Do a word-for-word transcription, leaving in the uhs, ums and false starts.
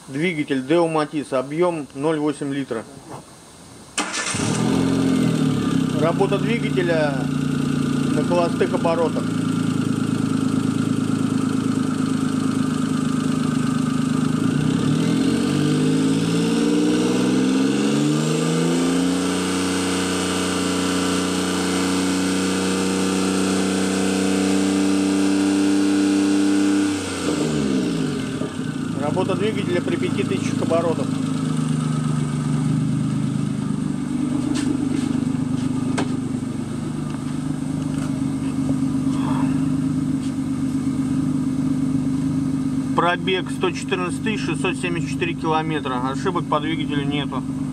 Двигатель Део Матис, объем ноль целых восемь литра. Работа двигателя на холостых оборотах. Работа двигателя при пяти тысячах оборотов. Пробег сто четырнадцать тысяч шестьсот семьдесят четыре километра. Ошибок по двигателю нету.